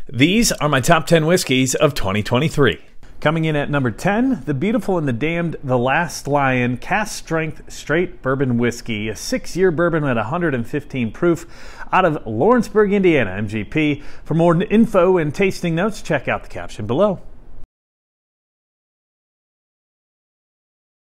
These are my top 10 whiskeys of 2023. Coming in at number 10, the Beautiful and the Damned, The Last Lion Cask Strength Straight Bourbon Whiskey, a 6-year bourbon at 115 proof out of Lawrenceburg, Indiana, MGP. For more info and tasting notes, check out the caption below.